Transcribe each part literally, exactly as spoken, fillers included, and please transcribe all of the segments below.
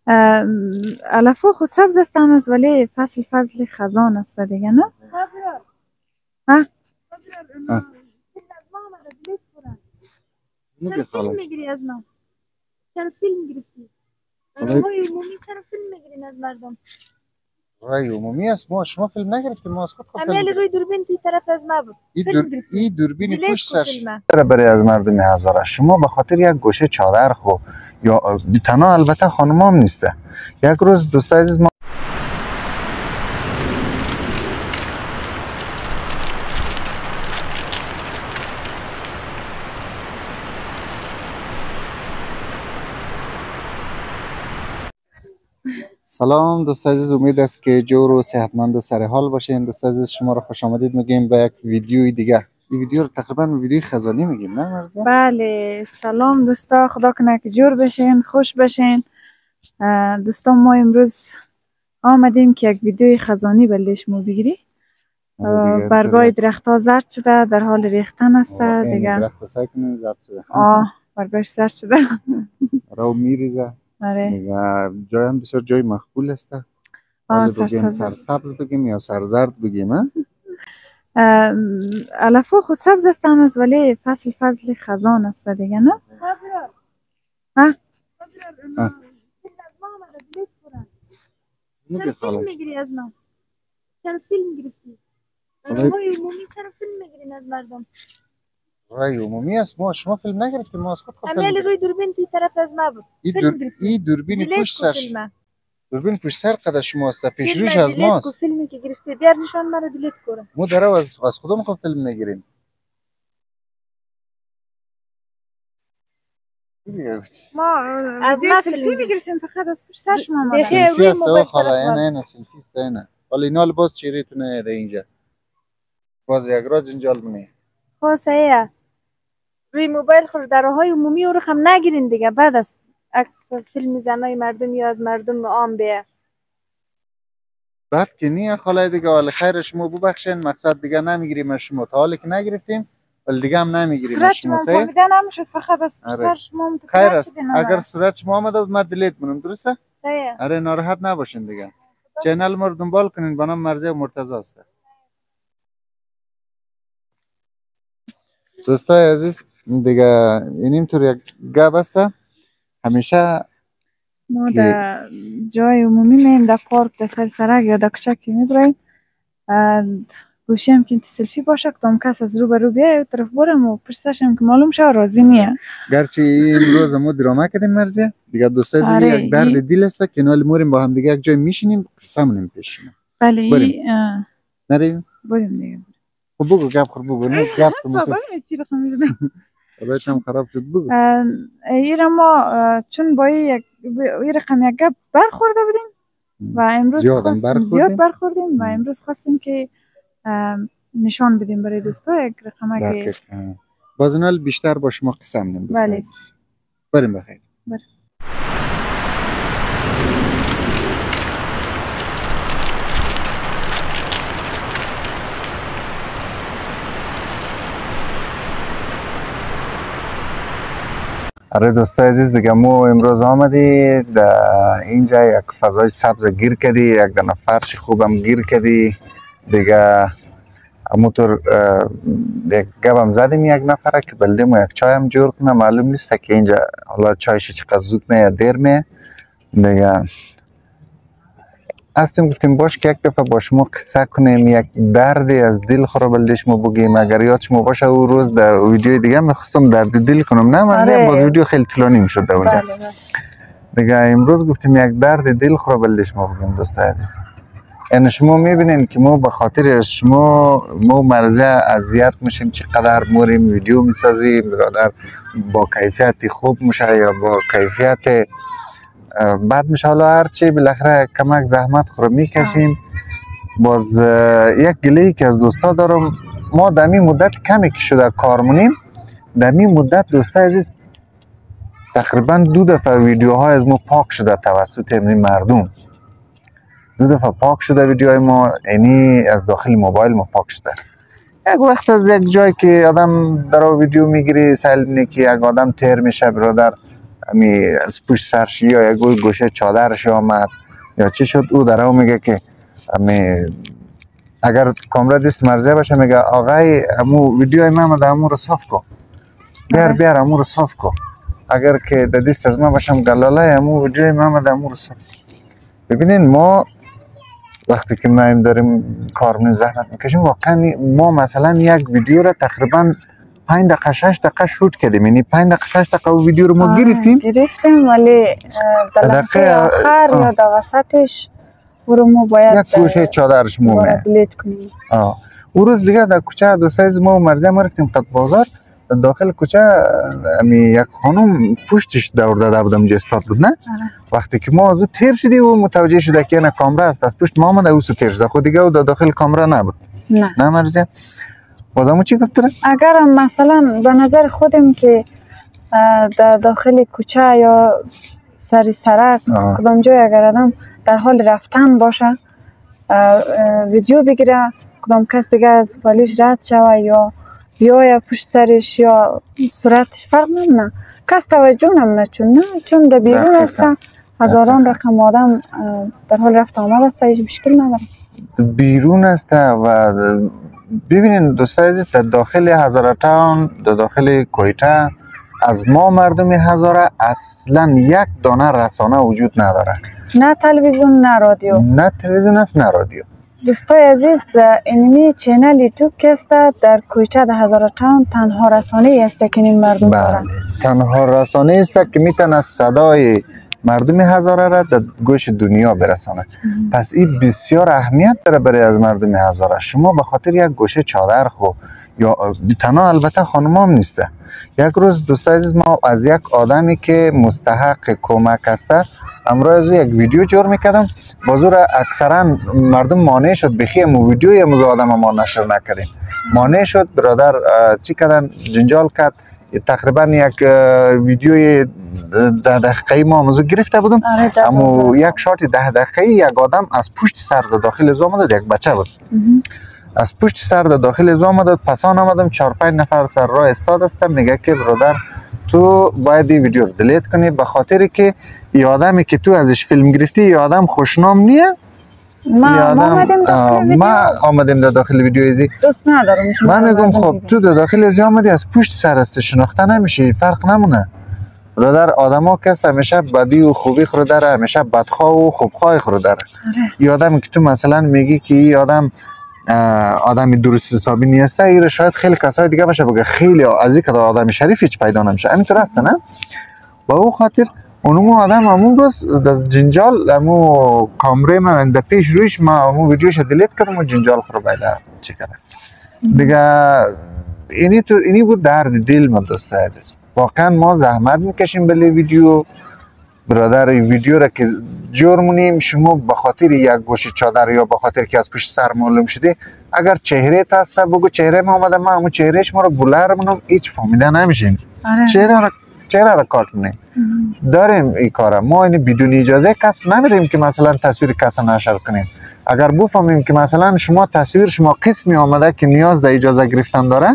علفا خود سبز هستند است ولی فصل فصل خزان است دیگه نه؟ ها؟ چرا فیلم میگیری از ما؟ چرا فیلم گرفتی؟ رای عمومی چرا فیلم میگیرین از مردم؟ رای عمومی است ما شما فیلم نگرفتیم ما از خود خود امیل روی دوربین توی طرف از ما بود فیلم گرفتی این دوربین پشت سرش برای از مردم هزاره شما به خاطر یک گوشه چادر خو یا تنها البته خانمام نیسته یک روز دوستای عزیز ما سلام دوست عزیز امید است که جور و صحتمند و سر حال باشین. دوست عزیز شما رو خوش آمدید میگیم به یک ویدیوی دیگه. این ویدیو رو تقریبا ویدیوی خزانی میگیم نه مرزا؟ بله سلام دوستا خدا کنه که جور بشین خوش بشین. دوستان ما امروز آمدیم که یک ویدیوی خزانی بلدش مو بگیری. برگای درخت ها زرد شده در حال ریختن است دیگه. درخت سکنه زرد شده. آه برگایش زرد شده. رو میریزه. آره. جای هم بسیار جای مقبول است. آه بگیم سرسبز بگیم یا سرزرد بگیم. علفا خود سبز هستند است ولی فصل فصل خزان است دیگه نه؟ ها؟ ها؟ چرا فیلم میگیری از ما؟ چرا فیلم گرفتی؟ رای عمومی چرا فیلم میگیرین از مردم؟ رای عمومی است ما شما فیلم نگرفتیم ما از خود خود امیل روی دوربین توی طرف از ما بود این دوربین پشت سرش دوربین پشت سر قد شماست پیش روش از ماست فیلمی که گرفتی بیار نشان مرا دیلیت کنه ما درو از از خودم خود فیلم نگیریم ما از ما سلفی میگیریم فقط از پشت سر شما ما سلفی است او خاله نه نه سلفی است نه ولی اینا لباس چهرهتون ده اینجا باز یک را جنجال منه خب صحیحه روی موبایل خود درهای عمومی رو هم نگیرین دیگه بعد است عکس فیلم زنای مردم یا از مردم عام بیه بعد که نیه خاله دیگه ولی خیر شما ببخشین مقصد دیگه نمیگیریم شما تا حالی که نگرفتیم ولی دیگه هم نمیگیریم شما صورت شما فهمیده نمیشد فقط از پشت شما خیر است اگر صورت شما آمده بود من دیلیت کنم درسته صحیح آره ناراحت نباشین دیگه چینل ما رو دنبال کنین به نام مرزی مرتضی است دوستای عزیز دیگه اینطور یک گپ است همیشه ما در جای عمومی میم در پارک در سر سرک یا در کوچه که میبریم گوشی هم که سلفی باشه کدام کس از رو برو بیای طرف برم و پشت سرشم که معلوم شه راضی نیه گرچه امروز ما دراما کردیم مرزی دیگه دوستای عزیز آره یک درد دل است که نال موریم با هم دیگه یک جای میشینیم قصه منیم پیشیم بله بریم نریم بریم دیگه خب بگو گپ خور بگو نه گپ صبح چی رقم میزنم صبحت هم خراب شد بگو ایره ما چون با یک این رقم یک گپ برخورده بودیم و امروز زیاد, زیاد برخوردیم و امروز خواستیم که نشان بدیم برای دوستا یک رقم که بازنال بیشتر با شما قسم نیم دوستا بله. بریم بخیر بریم آره دوستای عزیز دیگه ما امروز آمدی در اینجا یک فضای سبز گیر کردی یک دانه فرش خوبم گیر کردی دیگه همونطور یک گپم زدیم یک نفره که بلدیم و یک چای هم جور کنه معلوم نیست که اینجا حالا چایش چقدر زود می یا دیر می دیگه هستیم گفتیم باش که یک دفعه با شما قصه کنیم یک دردی از دل خورا بلدش ما بگیم اگر یاد شما باشه او روز در ویدیو دیگه میخواستم درد دل کنم نه مرزی آره. باز ویدیو خیلی طولانی میشد در اونجا بله بله. دیگه امروز گفتیم یک درد دل خورا بلدش ما بگیم دوستای عزیز یعنی شما میبینین که ما به خاطر شما ما مرزی اذیت میشیم چقدر موریم ویدیو میسازیم برادر با کیفیت خوب میشه یا با کیفیت بعد میشه حالا هرچی بالاخره کمک زحمت خورو میکشیم باز یک گله‌ای که از دوستا دارم ما در این مدت کمی که شده کار مونیم در این مدت دوستا عزیز تقریبا دو دفعه ویدیوهای از ما پاک شده توسط این مردم دو دفعه پاک شده ویدیوهای ما اینی از داخل موبایل ما پاک شده یک وقت از یک جایی که آدم در ویدیو میگیری سهل اینه که یک آدم تیر میشه برادر امی از پشت سرش یا یک گوشه چادرش آمد یا چی شد، او در او میگه که امی اگر کامرا دیست مرزه باشه میگه آقای امو ویدیوی من آمده امو رو صاف کن، بیار بیار امو رو صاف کن. اگر که در دیست از من باشم گلاله امو ویدیوی من آمده امو رو صاف کن. ببینین ما وقتی که ما داریم کار میکنیم زحمت میکشیم، واقعا ما مثلا یک ویدیو را تقریبا پنج دقیقه شش دقیقه شوت کردیم، یعنی پنج دقیقه شش دقیقه ویدیو رو ما گرفتیم گرفتیم ولی در لحظه آخر یا در وسطش او رو ما باید یک گوشه چادرش مومه دلیت کنیم. آه. او روز دیگه در کوچه دوستای ما و مرزه ما رفتیم قد بازار، داخل کوچه امی یک خانم پشتش دور داده بودم اونجا استاد بود نه. وقتی که ما از او تیر شدیم و متوجه شده که نه کامرا است، پس پشت ما آمده او سو تیر شده، خود دیگه او داخل کامرا نبود. نه نه مرزه بازمو چی گفت؟ اگر مثلا به نظر خودم که در داخل کوچه یا سر سرک کدام جای اگر آدم در حال رفتن باشه ویدیو بگیره، کدام کس دیگه از پالیش رد شوه یا بیایه پشت سرش یا صورتش فرق نمونه، کس توجه نمونه، چون نه چون در بیرون است هزاران رقم آدم در حال رفت آمد است، هیچ مشکل نداره. بیرون است و ببینین دوستای عزیز در داخل هزاره تاون در داخل کویته از ما مردم هزاره اصلا یک دانه رسانه وجود نداره، نه تلویزیون نه رادیو. نه تلویزیون است نه رادیو. دوستای عزیز اینمی چینل یوتیوب که است در کویته در هزاره تاون تنها رسانه است که این مردم دارن. تنها رسانه است که میتونه صدای مردم هزاره را در گوش دنیا برسانه. ام. پس این بسیار اهمیت داره برای از مردم هزاره. شما به خاطر یک گوشه چادر خو یا تنها البته خانمام نیسته، یک روز دوستای عزیز ما از یک آدمی که مستحق کمک است امروز یک ویدیو جور میکردم، بازور اکثرا مردم مانع شد بخی مو ویدیوی امروز آدم ما نشر نکردیم، مانع شد برادر چی کردن جنجال کرد، تقریبا یک ویدیوی ده دقیقه ما امروز گرفته بودم، اما یک شات ده دقیقه یک آدم از پشت سر داخل از آمد یک بچه بود از پشت سر داخل از آمد، پسان آمدم چهار پنج نفر سر راه استاد هستم، میگه که برادر تو باید این ویدیو رو دلیت کنی به خاطر که این آدمی که تو ازش فیلم گرفتی این آدم خوشنام نیه. ما آمدیم داخل ویدیو، ما آمدیم در داخل ویدیو ازی دوست ندارم. من میگم خب تو در داخل ازی آمدی از پشت سر است شناخته نمیشه، فرق نمونه. برادر آدما کس همیشه بدی و خوبی خورده داره، همیشه بدخواه و خوبخواه خورده داره. این آدمی که تو مثلا میگی که این آدم آدمی درست حسابی نیسته، این شاید خیلی کسای دیگه باشه بگه خیلی از این که آدم شریف هیچ پیدا نمیشه، همینطور است نه؟ با او خاطر اونمو آدم همون روز از جنجال همون کامره من در پیش رویش ما همون ویدیوش دلیت کردم و جنجال خورو بیدار چی کردم دیگه. اینی تو اینی بود درد دل ما دوسته عزیز، واقعا ما زحمت میکشیم بلی ویدیو برادر ویدیو را که جور مونیم، شما به خاطر یک گوشه چادر یا به خاطر که از پشت سر معلوم شده اگر چهره تاسته بگو چهره ما آمده ما همون چهرهش ما رو بلر منم هیچ فهمیده نمیشیم. چهره را چهره را کارت مونیم داریم این کارا، ما این بدون اجازه کس نمیریم که مثلا تصویر کس نشر کنیم. اگر بفهمیم که مثلا شما تصویر شما قسمی آمده که نیاز در اجازه گرفتن داره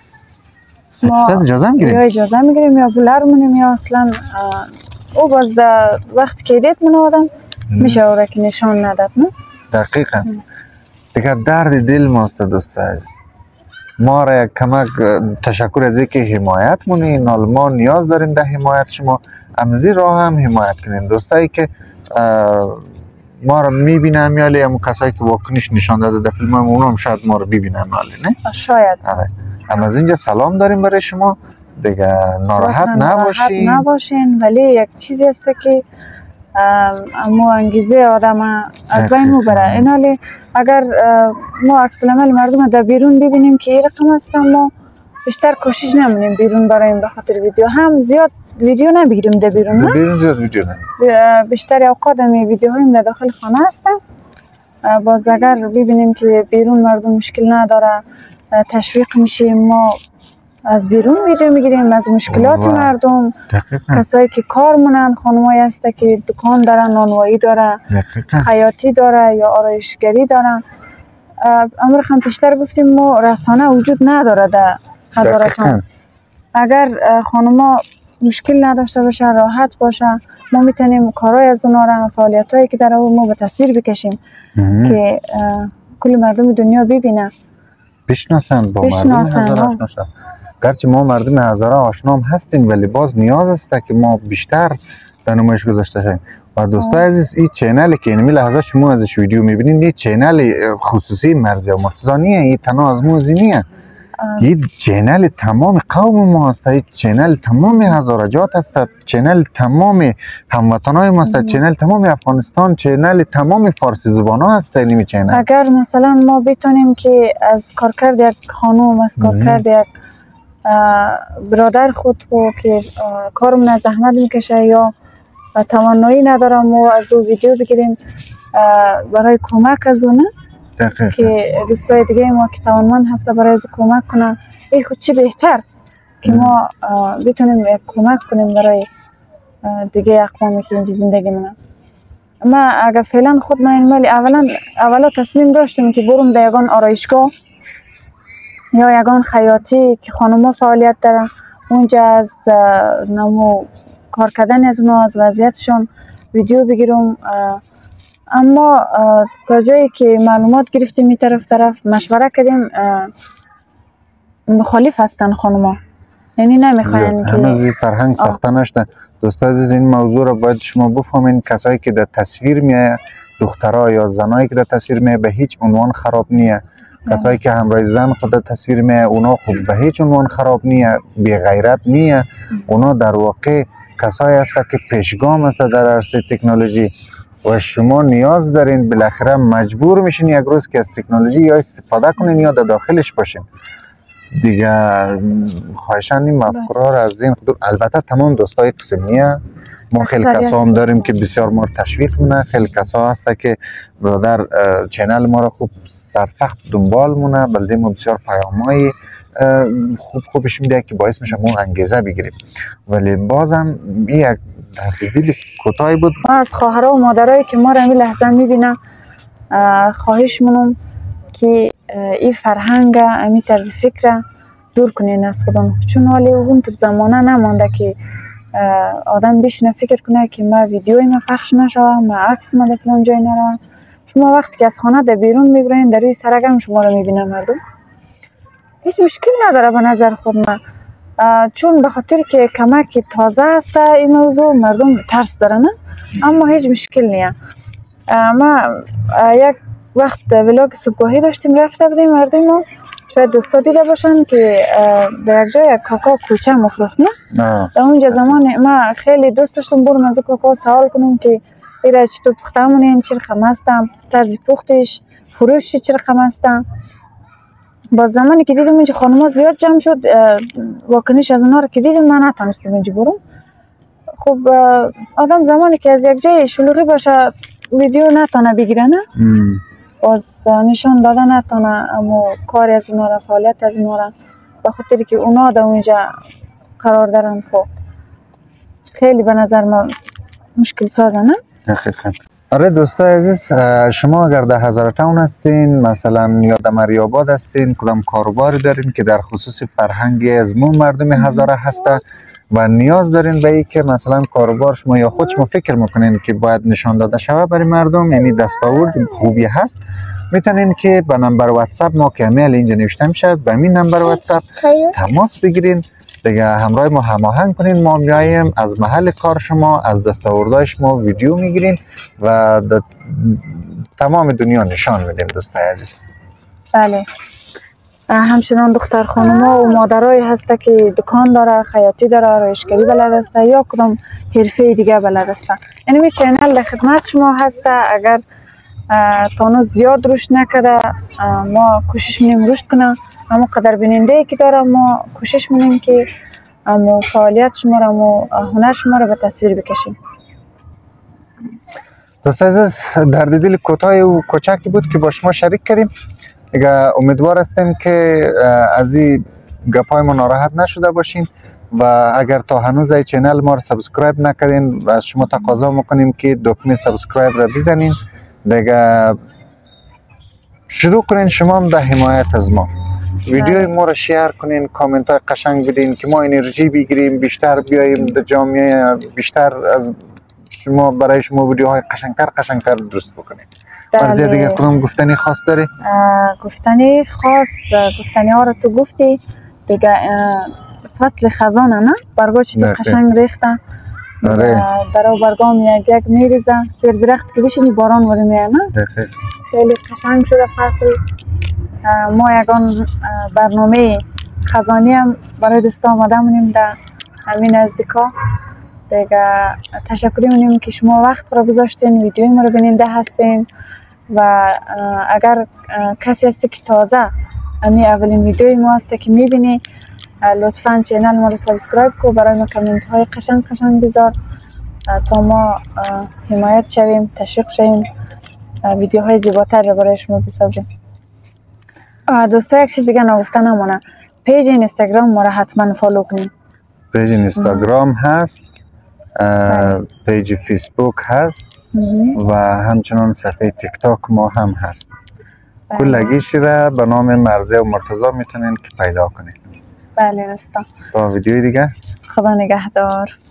صد صد اجازه میگیریم، یا اجازه میگیریم یا بلر مونیم یا اصلا او باز در وقت که دیت من آدم میشه او را که نشان نداد نه؟ دقیقا دیگه درد دل ماست دوست عزیز. ما را یک کمک تشکر از اینکه حمایت مونین، ما نیاز داریم در حمایت شما، امزی راه هم حمایت کنین. دوستایی که ما را میبینن میالی همون کسایی که واکنش نشان داده در فیلم هم اونم شاید ما را ببینن میالی نه؟ شاید آره. اما از اینجا سلام داریم برای شما دیگه، ناراحت نباشین نباشین ولی یک چیزی است که اما انگیزه آدم از بین میبره. این حالی اگر ما عکس العمل مردم در بیرون ببینیم که این رقم است ما بیشتر کوشش نمونیم بیرون برایم به خاطر ویدیو هم زیاد ویدیو نبگیریم در بیرون نه؟ بیرون زیاد ویدیو نه بیشتر اوقات می ویدیو هایم در داخل خانه هستن، باز اگر ببینیم که بیرون مردم مشکل نداره تشویق میشیم ما از بیرون ویدیو میگیریم از مشکلات مردم. دقیقا. کسایی که کار مونن خانمایی هست که دکان دارن نانوایی داره حیاتی داره یا آرایشگری دارن. امر هم پیشتر گفتیم ما رسانه وجود نداره در هزاره تاون. اگر خانما مشکل نداشته باشه، راحت باشه. ما میتونیم کارهای از اونا را، فعالیت هایی که در اون ما به تصویر بکشیم که کل مردم دنیا ببینه، بشناسن، با مردم هزاره آشنا شن. گرچه ما مردم هزاره آشنا هم هستیم ولی باز نیاز است که ما بیشتر در نمایش گذاشته شیم. و دوستای عزیز، این چینلی که این لحظه شما ازش ویدیو میبینید، این چینل خصوصی مرزی و مرتضی نیه، این تنها از موزی نیه، این چینل تمام قوم ما است، این چینل تمام هزارجات است، چینل تمام هموطنای ما است، چینل تمام افغانستان، چینل تمام فارسی زبان ها است. این چینل اگر مثلا ما بتونیم که از کارکرد یک خانم، از کارکرد یک برادر خود خود که کارمون زحمت میکشه یا توانایی ندارم و از او ویدیو بگیریم برای کمک از اونه که دوستای دیگه ما که توانمند هسته برای از کمک کنن، این خود چی بهتر که ما بتونیم کمک کنیم برای دیگه اقوامی که اینجا زندگی مونن. ما اگر فعلا خود ما این مالی اولا اولا تصمیم داشتیم که برم در یگان آرایشگاه یا یگان خیاطی که خانوما فعالیت دارن اونجا از نمو کار کردن از اونا، از وضعیتشون ویدیو بگیرم. اما تا جایی که معلومات گرفتیم می طرف طرف مشوره کردیم، مخالف هستن خانوما، یعنی نمیخواین که هنوز فرهنگ ساخته نشده. دوستان عزیز، این موضوع را باید شما بفهمین. کسایی که در تصویر میه، دخترها یا زنایی که در تصویر میه به هیچ عنوان خراب نیه. کسایی که همراه زن خود در تصویر میه اونا خود به هیچ عنوان خراب نیه، بی غیرت نیه. اونا در واقع کسایی هستند که پیشگام هستند در عرصه تکنولوژی و شما نیاز دارین، بالاخره مجبور میشین یک روز که از تکنولوژی یا استفاده کنین یا در داخلش باشین دیگه. خواهشاً این مفکوره را از ذهن خود، البته تمام دوستای قسمیه، ما خیلی کسا هم داریم که بسیار ما تشویق مونه، خیلی کسا هسته که برادر چینل ما را خوب سرسخت دنبال مونه، بلده ما بسیار پیامایی خوب خوبش میده که باعث میشه ما انگیزه بگیریم. ولی بازم این یک دردی کوتاهی بود. ما از خواهرها و مادرایی که ما را این لحظه میبینم خواهش مونم که این فرهنگ، این طرز فکر دور کنین از خودم، چون حالی اون تر زمانه نمانده که آدم بشینه فکر کنه که ما ویدیوی ما پخش نشه، ما عکس ما در فلان جای نره. شما وقتی که از خانه در بیرون میبرین در این سرگم شما رو میبینه مردم، هیچ مشکل نداره به نظر خود من، چون به خاطر که کمک تازه هست این موضوع مردم ترس دارن، اما هیچ مشکل نیه. ما یک وقت ولاگ صبحگاهی داشتیم رفته بودیم مردم ما، شاید دوستا دیده باشن که در یک جای کاکا کوچه مفروخت نه در اونجا زمان ما خیلی دوست داشتم برم از کاکا سوال کنم که ایره چطور پخته مونین، چی رقم هستم، طرز پختش، فروشی چی رقم هستم. با زمانی که دیدم اینجا خانوما زیاد جمع شد، واکنش از اونا رو که دیدم من نتونستم اینجا برم. خب آدم زمانی که از یک جای شلوغی باشه ویدیو نتونه بگیره، نه باز نشان داده نتونه، اما کاری از اونا را، فعالیت از اونا را، به خاطر که اونا در اونجا قرار دارن. خب خیلی به نظر من مشکل سازه، نه؟ حقیقت. آره دوستای عزیز، شما اگر در هزاره تاون هستین مثلا یا در مریاباد هستین، کدام کاروباری دارین که در خصوص فرهنگی از مو مردم هزاره هسته و نیاز دارین به ای که مثلا کاروبار شما یا خود شما فکر میکنین که باید نشان داده شوه برای مردم، یعنی دستاورد خوبی هست، میتونین که به نمبر واتساپ ما که ایمیل اینجا نوشته میشه، به این نمبر واتساپ تماس بگیرین دیگه، همراه ما هماهنگ کنین. ما میایم از محل کار شما، از دستاوردهای شما ویدیو میگیریم و تمام دنیا نشان میدیم دوستای عزیز. بله، همچنان دختر خانوما و مادرایی هسته که دکان داره، خیاطی داره، آرایشگری بلد است یا کدام حرفه دیگه بلد است، یعنی می چینل در خدمت شما هسته. اگر تانو زیاد رشد نکرده ما کوشش می‌کنیم رشد کنه، اما قدر بیننده ای که داره ما کوشش می‌کنیم که اما فعالیت شما را و هنر شما را به تصویر بکشیم. دوست عزیز، درد دل کوتاه و کوچکی بود که با شما شریک کردیم. دیگه امیدوار هستیم که از این گپای ما ناراحت نشده باشین و اگر تا هنوز این چینل ما رو سابسکرایب نکردین و از شما تقاضا میکنیم که دکمه سابسکرایب را بزنین، دیگه شروع کنین شما هم در حمایت از ما. ویدیوی ما رو شیر کنین، کامنت های قشنگ بدین که ما انرژی بگیریم، بیشتر بیاییم در جامعه، بیشتر از شما برای شما ویدیوهای قشنگتر قشنگتر درست بکنیم. مرزیه دیگه کدام گفتنی خاص داری؟ گفتنی خاص، گفتنی ها رو تو گفتی دیگه. فصل خزانه نه؟ برگا چطور قشنگ ریخته. آره. در او برگام یک یک میریزه. زیر درخت که بشینی باران وری میه نه؟ خیلی قشنگ شده فصل. ما یکان برنامه خزانی هم برای دوستا آماده مونیم در همین نزدیکا. دیگه تشکری مونیم که شما وقت را گذاشتین، ویدیوی ما رو بیننده هستین و اگر کسی هستی که تازه امی اولین ویدیوی ما هسته که میبینی، لطفاً چینل ما رو سابسکرایب کو، برای ما کامنت های قشنگ قشنگ بذار تا ما حمایت شویم، تشویق شویم، ویدیوهای زیباتر رو برای شما بسازیم. دوستا یک چیز دیگه نگفته نمونه، پیج اینستاگرام ما رو حتما فالو کنیم. پیج اینستاگرام هست، پیج فیسبوک هست و همچنان صفحه تیک تاک ما هم هست. کلگیش را به نام مرزیه و مرتضی میتونین که پیدا کنید. بله دوستا. تا ویدیوی دیگه، خدا نگهدار.